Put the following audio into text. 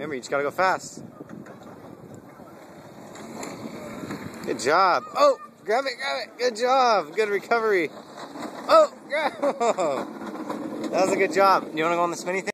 Remember, you just gotta go fast. Good job. Oh, grab it, grab it. Good job. Good recovery. Oh, grab. That was a good job. You wanna go on the spinny thing?